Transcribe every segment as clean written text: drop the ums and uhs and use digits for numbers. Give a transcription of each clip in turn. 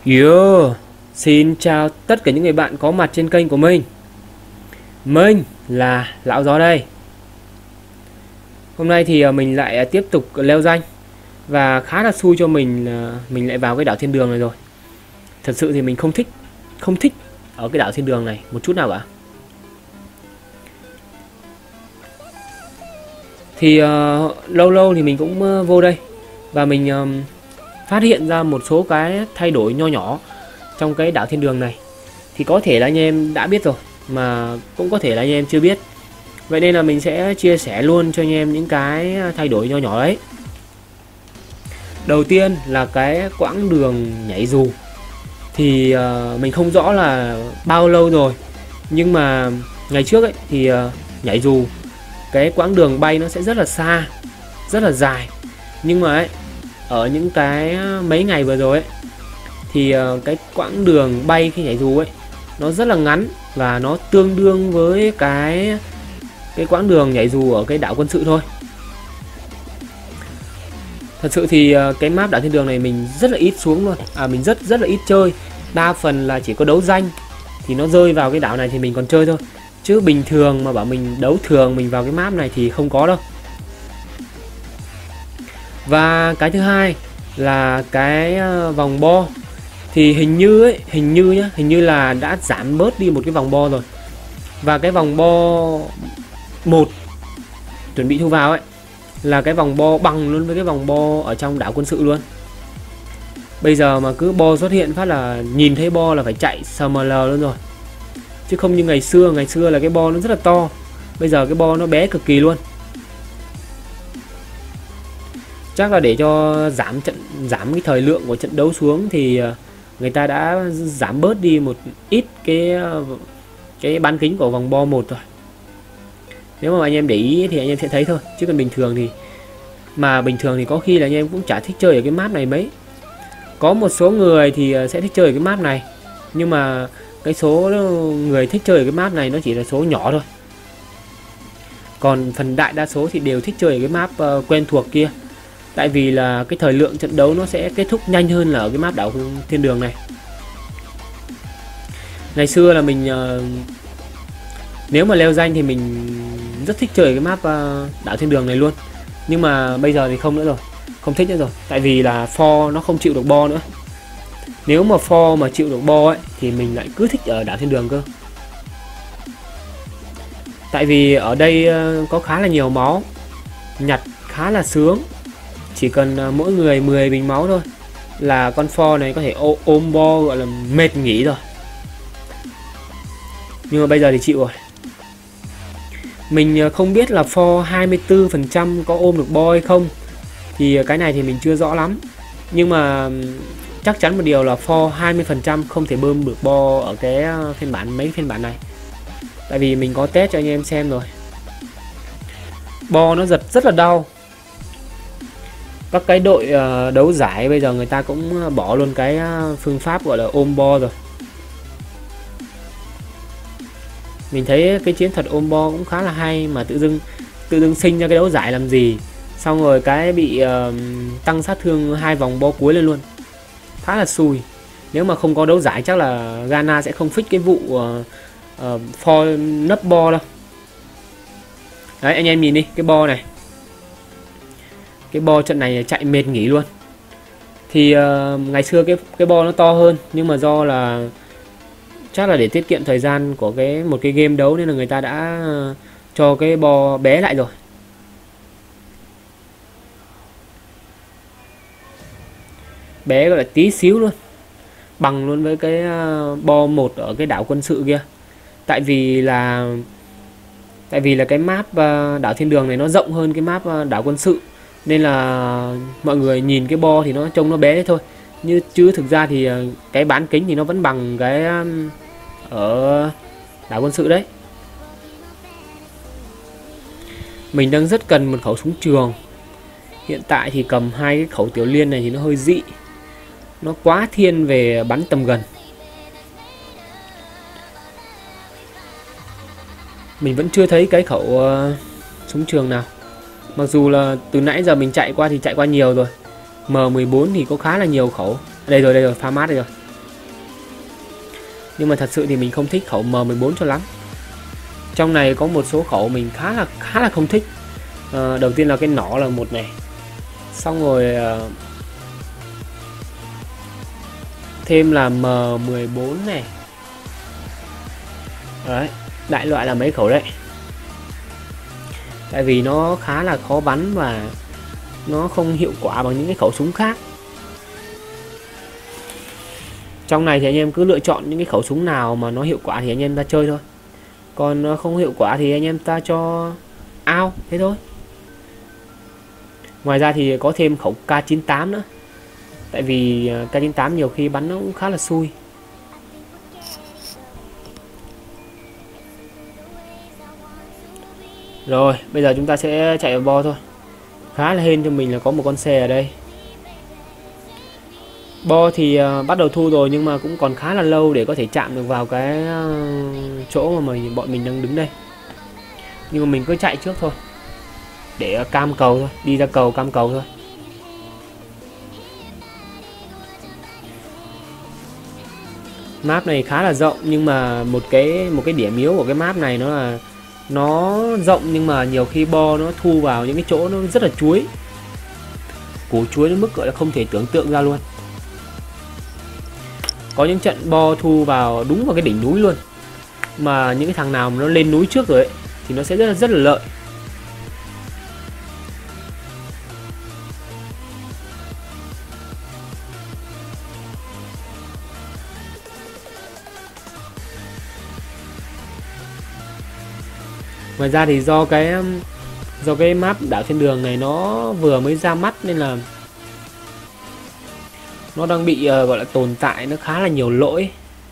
Yo, xin chào tất cả những người bạn có mặt trên kênh của mình. Mình là Lão Gió đây. Hôm nay thì mình lại tiếp tục leo danh. Và khá là xui cho mình lại vào cái đảo thiên đường này rồi. Thật sự thì mình không thích ở cái đảo thiên đường này một chút nào cả. Thì lâu lâu thì mình cũng vô đây. Và mình phát hiện ra một số cái thay đổi nho nhỏ trong cái đảo thiên đường này. Thì có thể là anh em đã biết rồi, mà cũng có thể là anh em chưa biết. Vậy nên là mình sẽ chia sẻ luôn cho anh em những cái thay đổi nho nhỏ đấy. Đầu tiên là cái quãng đường nhảy dù. Thì mình không rõ là bao lâu rồi, nhưng mà ngày trước ấy thì nhảy dù cái quãng đường bay nó sẽ rất là xa, rất là dài. Nhưng mà ấy, ở những cái mấy ngày vừa rồi ấy, thì cái quãng đường bay khi nhảy dù ấy nó rất là ngắn, và nó tương đương với cái quãng đường nhảy dù ở cái đảo quân sự thôi. Thật sự thì cái map đảo thiên đường này mình rất là ít xuống luôn, mình rất là ít chơi. Đa phần là chỉ có đấu danh thì nó rơi vào cái đảo này thì mình còn chơi thôi, chứ bình thường mà bảo mình đấu thường mình vào cái map này thì không có đâu. Và cái thứ hai là cái vòng bo. Thì hình như là đã giảm bớt đi một cái vòng bo rồi. Và cái vòng bo 1 chuẩn bị thu vào ấy là cái vòng bo bằng luôn với cái vòng bo ở trong đảo quân sự luôn. Bây giờ mà cứ bo xuất hiện phát là nhìn thấy bo là phải chạy SML luôn rồi. Chứ không như ngày xưa là cái bo nó rất là to. Bây giờ cái bo nó bé cực kỳ luôn. Chắc là để cho giảm cái thời lượng của trận đấu xuống thì người ta đã giảm bớt đi một ít cái bán kính của vòng bo 1 rồi. Nếu mà anh em để ý thì anh em sẽ thấy thôi, chứ còn bình thường thì có khi là anh em cũng chả thích chơi ở cái map này mấy. Có một số người thì sẽ thích chơi ở cái map này, nhưng mà cái số người thích chơi ở cái map này nó chỉ là số nhỏ thôi. Còn phần đại đa số thì đều thích chơi ở cái map quen thuộc kia. Tại vì là cái thời lượng trận đấu nó sẽ kết thúc nhanh hơn là ở cái map đảo thiên đường này. Ngày xưa là mình nếu mà leo danh thì mình rất thích chơi cái map đảo thiên đường này luôn. Nhưng mà bây giờ thì không nữa rồi, không thích nữa rồi. Tại vì là for nó không chịu được bo nữa. Nếu mà for mà chịu được bo ấy thì mình lại cứ thích ở đảo thiên đường cơ. Tại vì ở đây có khá là nhiều máu, nhặt khá là sướng. Chỉ cần mỗi người 10 bình máu thôi là con for này có thể ôm bo gọi là mệt nghỉ rồi. Nhưng mà bây giờ thì chịu rồi. Mình không biết là for 24% có ôm được bo hay không, thì cái này thì mình chưa rõ lắm. Nhưng mà chắc chắn một điều là for 20% không thể bơm được bo ở cái mấy phiên bản này. Tại vì mình có test cho anh em xem rồi. Bo nó giật rất là đau. Các cái đội đấu giải bây giờ người ta cũng bỏ luôn cái phương pháp gọi là ôm bo rồi. Mình thấy cái chiến thuật ôm bo cũng khá là hay, mà tự dưng sinh ra cái đấu giải làm gì. Xong rồi cái bị tăng sát thương 2 vòng bo cuối lên luôn. Khá là xui. Nếu mà không có đấu giải chắc là Ghana sẽ không fix cái vụ for nấp bo đâu. Đấy, anh em nhìn đi cái bo này. Cái bo trận này chạy mệt nghỉ luôn. Thì ngày xưa cái bo nó to hơn, nhưng mà do là chắc là để tiết kiệm thời gian của một cái game đấu nên là người ta đã cho cái bo bé lại rồi. Bé gọi là tí xíu luôn, bằng luôn với cái bo 1 ở cái đảo quân sự kia. Tại vì là cái map đảo thiên đường này nó rộng hơn cái map đảo quân sự, nên là mọi người nhìn cái bo thì nó trông nó bé đấy thôi. Chứ thực ra thì cái bán kính thì nó vẫn bằng cái ở đảo quân sự đấy. Mình đang rất cần một khẩu súng trường. Hiện tại thì cầm 2 cái khẩu tiểu liên này thì nó hơi dị. Nó quá thiên về bắn tầm gần. Mình vẫn chưa thấy cái khẩu súng trường nào. Mặc dù là từ nãy giờ mình chạy qua thì chạy qua nhiều rồi. M14 thì có khá là nhiều khẩu. Đây rồi, pha mát đây rồi. Nhưng mà thật sự thì mình không thích khẩu M14 cho lắm. Trong này có một số khẩu mình khá là không thích. Đầu tiên là cái nỏ là một này. Xong rồi thêm là M14 này. Đấy, đại loại là mấy khẩu đấy. Tại vì nó khá là khó bắn và nó không hiệu quả bằng những cái khẩu súng khác. Trong này thì anh em cứ lựa chọn những cái khẩu súng nào mà nó hiệu quả thì anh em ta chơi thôi. Còn nó không hiệu quả thì anh em ta cho out, thế thôi. Ngoài ra thì có thêm khẩu K98 nữa. Tại vì K98 nhiều khi bắn nó cũng khá là xui. Rồi, bây giờ chúng ta sẽ chạy vào bo thôi. Khá là hên cho mình là có một con xe ở đây. Bo thì bắt đầu thu rồi nhưng mà cũng còn khá là lâu để có thể chạm được vào cái chỗ mà bọn mình đang đứng đây. Nhưng mà mình cứ chạy trước thôi. Để cam cầu thôi, đi ra cầu cam cầu thôi. Map này khá là rộng nhưng mà một cái điểm yếu của cái map này nó là nó rộng nhưng mà nhiều khi bo nó thu vào những cái chỗ nó rất là chuối. Củ chuối đến mức gọi là không thể tưởng tượng ra luôn. Có những trận bo thu vào đúng vào cái đỉnh núi luôn. Mà những cái thằng nào mà nó lên núi trước rồi ấy, thì nó sẽ rất là lợi. Ngoài ra thì do cái map đảo thiên đường này nó vừa mới ra mắt nên là nó đang bị gọi là tồn tại nó khá là nhiều lỗi.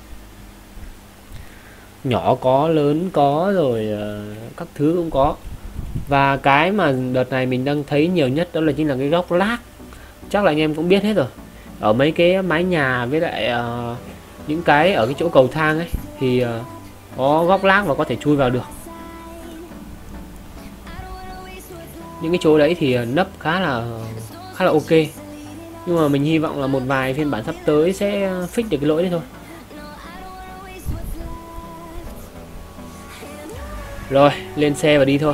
Nhỏ có, lớn có, rồi các thứ cũng có. Và cái mà đợt này mình đang thấy nhiều nhất đó là chính là cái góc lag. Chắc là anh em cũng biết hết rồi. Ở mấy cái mái nhà với lại những cái ở cái chỗ cầu thang ấy thì có góc lag và có thể chui vào được. Những cái chỗ đấy thì nấp khá là ok. Nhưng mà mình hy vọng là một vài phiên bản sắp tới sẽ fix được cái lỗi đấy thôi. Rồi, lên xe và đi thôi.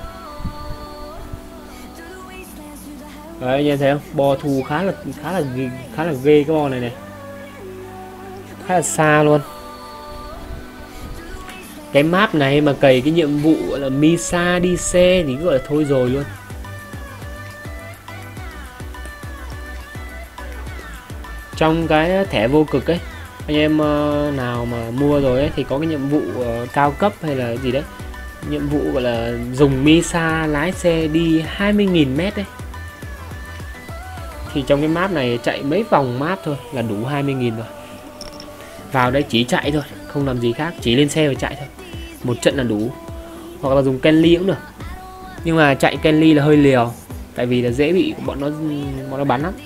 Đấy, anh em thấy không? Bo thu khá là ghê cái bo này này. Khá là xa luôn. Cái map này mà cày cái nhiệm vụ gọi là Misa đi xe thì gọi là thôi rồi luôn. Trong cái thẻ vô cực ấy, anh em nào mà mua rồi ấy thì có cái nhiệm vụ cao cấp hay là gì đấy, nhiệm vụ gọi là dùng Misa lái xe đi 20.000 m ấy. Thì trong cái map này chạy mấy vòng map thôi là đủ 20.000 rồi. Vào đây chỉ chạy thôi, không làm gì khác, chỉ lên xe và chạy thôi. Một trận là đủ. Hoặc là dùng Kenly cũng được. Nhưng mà chạy Kenly là hơi liều, tại vì là dễ bị bọn nó bắn lắm.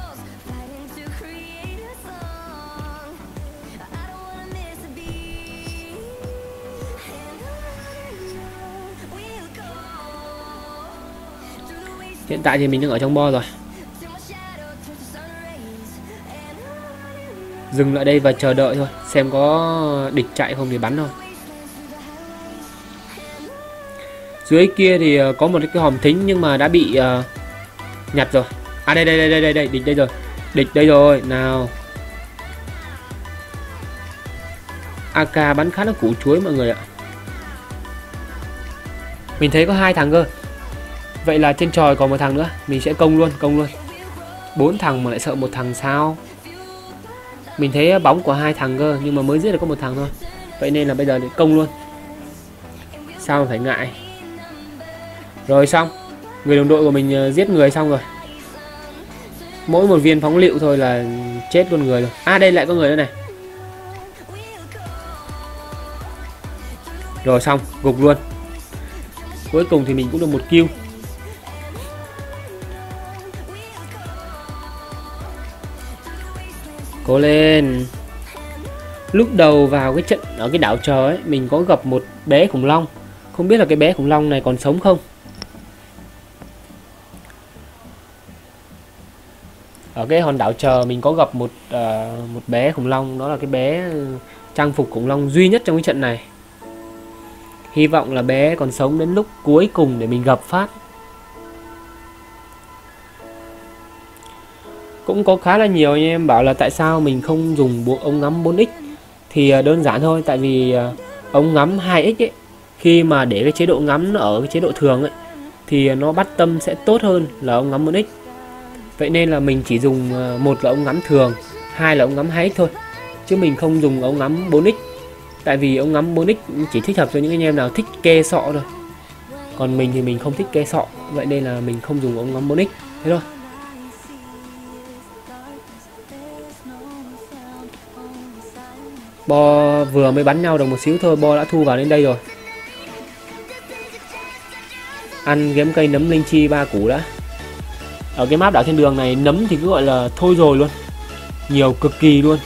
Hiện tại thì mình đang ở trong bo rồi. Dừng lại đây và chờ đợi thôi, xem có địch chạy không thì bắn thôi. Dưới kia thì có một cái hòm thính nhưng mà đã bị nhặt rồi. À đây, địch đây rồi. Địch đây rồi, nào. AK bắn khá là củ chuối mọi người ạ. Mình thấy có 2 thằng cơ. Vậy là trên tròi còn một thằng nữa, mình sẽ công luôn. 4 thằng mà lại sợ một thằng sao? Mình thấy bóng của 2 thằng cơ nhưng mà mới giết được có một thằng thôi. Vậy nên là bây giờ để công luôn. Sao mà phải ngại. Rồi xong. Người đồng đội của mình giết người xong rồi. Mỗi một viên phóng lựu thôi là chết con người rồi. À đây lại có người nữa này. Rồi xong, gục luôn. Cuối cùng thì mình cũng được một kill. Cố lên. Lúc đầu vào cái trận ở cái đảo chờ ấy, mình có gặp một bé khủng long. Không biết là cái bé khủng long này còn sống không. Ở cái hòn đảo chờ mình có gặp một bé khủng long. Đó là cái bé trang phục khủng long duy nhất trong cái trận này. Hy vọng là bé còn sống đến lúc cuối cùng để mình gặp phát. Cũng có khá là nhiều anh em bảo là tại sao mình không dùng bộ ống ngắm 4x. Thì đơn giản thôi, tại vì ống ngắm 2x ấy, khi mà để cái chế độ ngắm nó ở cái chế độ thường ấy, thì nó bắt tâm sẽ tốt hơn là ống ngắm 4x. Vậy nên là mình chỉ dùng một là ống ngắm thường, hai là ống ngắm 2x thôi, chứ mình không dùng ống ngắm 4x. Tại vì ống ngắm 4x chỉ thích hợp cho những anh em nào thích ke sọ thôi. Còn mình thì mình không thích ke sọ, vậy nên là mình không dùng ống ngắm 4x. Thế thôi. Bo vừa mới bắn nhau được một xíu thôi, Bo đã thu vào đến đây rồi. Ăn ghém cây nấm linh chi 3 củ đã. Ở cái map đảo thiên đường này nấm thì cứ gọi là thôi rồi luôn, nhiều cực kỳ luôn.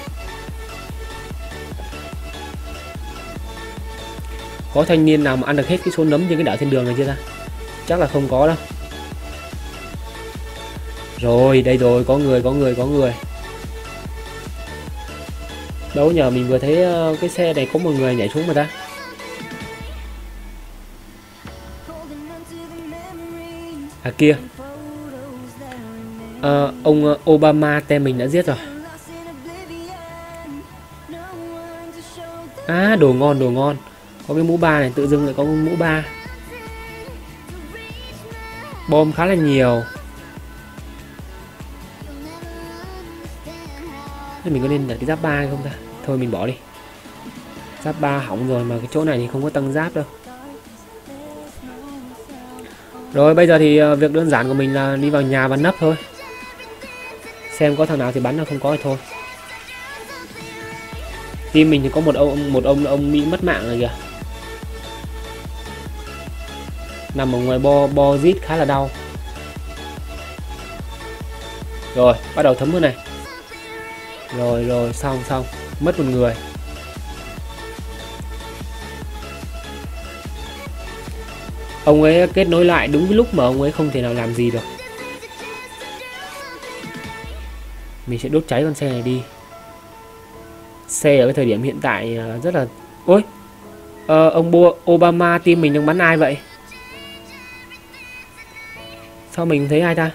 Có thanh niên nào mà ăn được hết cái số nấm trên cái đảo thiên đường này chưa ta? Chắc là không có đâu. Rồi đây rồi, có người. Đâu nhờ, mình vừa thấy cái xe này có một người nhảy xuống mà ta. À kia, ông Obama tem mình đã giết rồi. À, đồ ngon. Có cái mũ ba này, tự dưng lại có mũ ba. Bom khá là nhiều. Thế mình có nên đặt cái giáp 3 hay không ta? Thôi mình bỏ đi. Giáp 3 hỏng rồi, mà cái chỗ này thì không có tăng giáp đâu. Rồi bây giờ thì việc đơn giản của mình là đi vào nhà và nấp thôi. Xem có thằng nào thì bắn, là không có thì thôi. Team mình thì có một ông bị mất mạng rồi kìa. Nằm ở ngoài bo giết khá là đau. Rồi bắt đầu thấm hơn này. Rồi xong mất một người. Ông ấy kết nối lại đúng cái lúc mà ông ấy không thể nào làm gì được. Mình sẽ đốt cháy con xe này đi. Xe ở cái thời điểm hiện tại rất là... Ôi, ông Obama team mình đang bắn ai vậy? Sao mình thấy ai ta?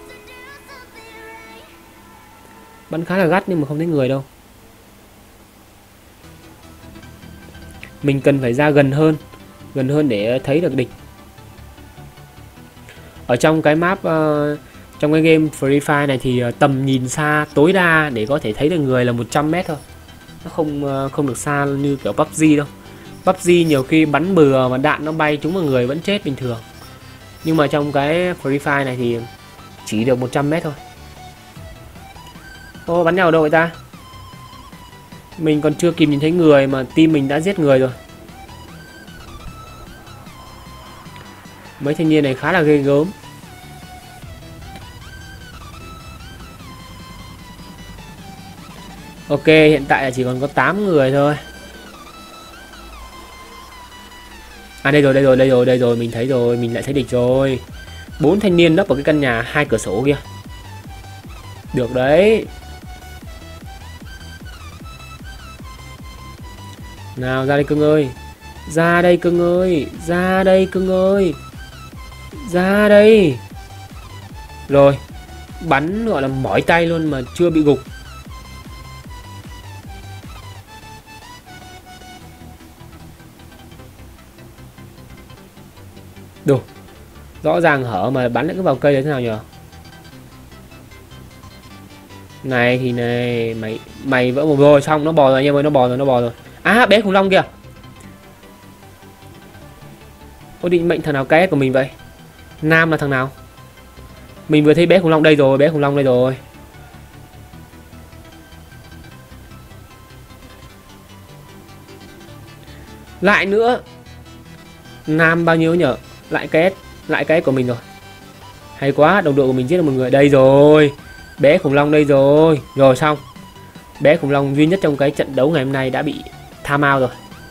Bắn khá là gắt nhưng mà không thấy người đâu. Mình cần phải ra gần hơn để thấy được địch. Ở trong cái map, trong cái game Free Fire này thì tầm nhìn xa tối đa để có thể thấy được người là 100 m thôi. Nó không được xa như kiểu PUBG đâu. PUBG nhiều khi bắn bừa mà đạn nó bay trúng vào người vẫn chết bình thường. Nhưng mà trong cái Free Fire này thì chỉ được 100 m thôi. Ô, bắn nhau ở đâu vậy ta? Mình còn chưa kịp nhìn thấy người mà team mình đã giết người rồi. Mấy thanh niên này khá là ghê gớm. Ok, hiện tại là chỉ còn có 8 người thôi. À đây rồi, mình thấy rồi, mình lại thấy địch rồi. 4 thanh niên nấp ở cái căn nhà 2 cửa sổ kia. Được đấy. Nào ra đây cưng ơi. Ra đây cưng ơi. Ra đây. Rồi, bắn gọi là mỏi tay luôn mà chưa bị gục. Đồ, rõ ràng hở mà bắn lại cứ vào cây đấy thế nào nhờ? Này thì này, mày vỡ một rồi, xong nó bò rồi anh em ơi, nó bò rồi. À, bé khủng long kìa. Ôi, định mệnh thằng nào KS của mình vậy? Nam là thằng nào? Mình vừa thấy bé khủng long đây rồi, Lại nữa. Nam bao nhiêu nhở? Lại KS của mình rồi. Hay quá, đồng đội của mình giết được một người. Đây rồi. Bé khủng long đây rồi. Rồi xong. Bé khủng long duy nhất trong cái trận đấu ngày hôm nay đã bị time out rồi.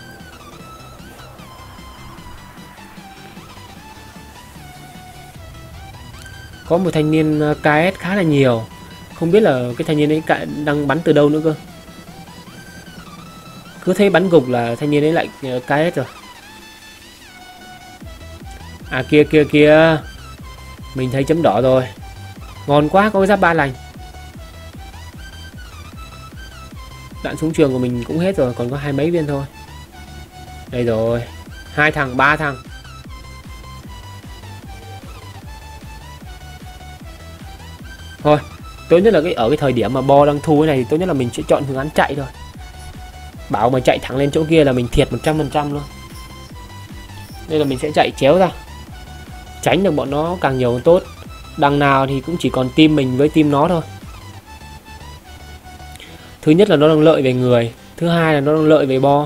Có một thanh niên KS khá là nhiều. Không biết là cái thanh niên ấy đang bắn từ đâu nữa cơ. Cứ thấy bắn gục là thanh niên ấy lại cai hết rồi. À kia kia kia, mình thấy chấm đỏ rồi. Ngon quá, có cái giáp 3 lành. Đạn súng trường của mình cũng hết rồi, còn có 20 mấy viên thôi. Đây rồi, 2 thằng, 3 thằng. Thôi, tốt nhất là ở cái thời điểm mà bo đang thu cái này thì tốt nhất là mình sẽ chọn phương án chạy thôi. Bảo mà chạy thẳng lên chỗ kia là mình thiệt 100% luôn. Đây là mình sẽ chạy chéo ra, tránh được bọn nó càng nhiều càng tốt. Đằng nào thì cũng chỉ còn team mình với team nó thôi. Thứ nhất là nó đang lợi về người, thứ hai là nó đang lợi về bo.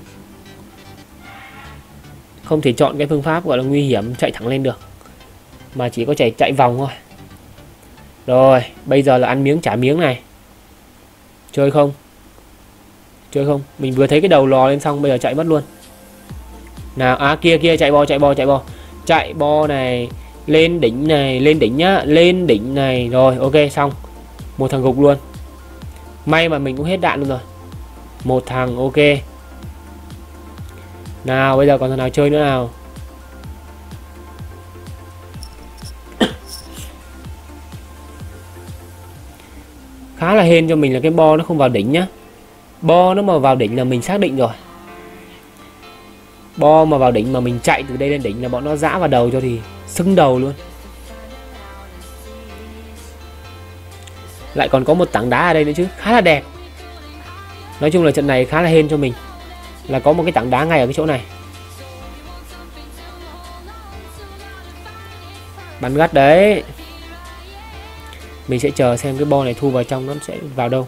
Không thể chọn cái phương pháp gọi là nguy hiểm chạy thẳng lên được, mà chỉ có chạy vòng thôi. Rồi, bây giờ là ăn miếng trả miếng này. Chơi không? Chơi không? Mình vừa thấy cái đầu lò lên xong bây giờ chạy mất luôn. Nào, à kia kia, chạy bo. Chạy bo này, lên đỉnh này, lên đỉnh nhá, lên đỉnh này. Rồi, ok xong. Một thằng gục luôn. May mà mình cũng hết đạn luôn rồi. Một thằng, ok. Nào, bây giờ còn thằng nào chơi nữa nào? Khá là hên cho mình là cái bo nó không vào đỉnh nhá. Bo nó mà vào đỉnh là mình xác định rồi. Bo mà vào đỉnh mà mình chạy từ đây lên đỉnh là bọn nó dã vào đầu cho thì sưng đầu luôn. Lại còn có một tảng đá ở đây nữa chứ, khá là đẹp. Nói chung là trận này khá là hên cho mình, là có một cái tảng đá ngay ở cái chỗ này. Bắn gắt đấy. Mình sẽ chờ xem cái bo này thu vào trong nó sẽ vào đâu.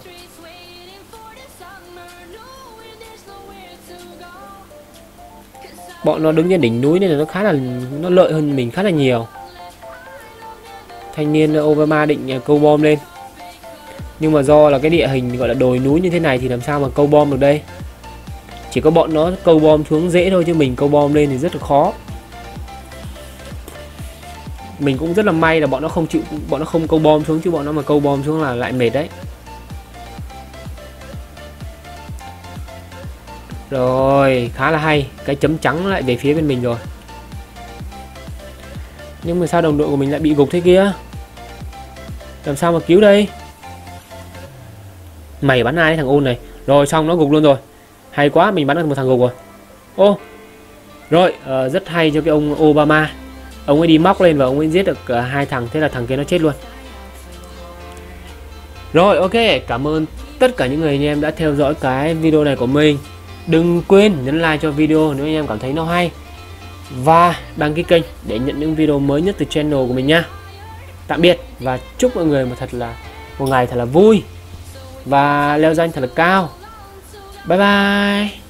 Bọn nó đứng trên đỉnh núi nên là nó khá là lợi hơn mình khá là nhiều. Thanh niên Obama định câu bom lên, nhưng mà do là cái địa hình gọi là đồi núi như thế này thì làm sao mà câu bom được đây. Chỉ có bọn nó câu bom xuống dễ thôi, chứ mình câu bom lên thì rất là khó. Mình cũng rất là may là bọn nó không chịu, bọn nó không câu bom xuống, chứ bọn nó mà câu bom xuống là lại mệt đấy. Rồi, khá là hay. Cái chấm trắng lại về phía bên mình rồi. Nhưng mà sao đồng đội của mình lại bị gục thế kia? Làm sao mà cứu đây? Mày bắn ai thằng ôn này? Rồi xong nó gục luôn rồi. Hay quá, mình bắn được một thằng gục rồi. Ô. Rồi, rất hay cho cái ông Obama. Ông ấy đi móc lên và ông ấy giết được 2 thằng. Thế là thằng kia nó chết luôn. Rồi, ok. Cảm ơn tất cả những người anh em đã theo dõi cái video này của mình. Đừng quên nhấn like cho video nếu anh em cảm thấy nó hay, và đăng ký kênh để nhận những video mới nhất từ channel của mình nha. Tạm biệt và chúc mọi người một ngày thật là vui và leo danh thật là cao. Bye bye.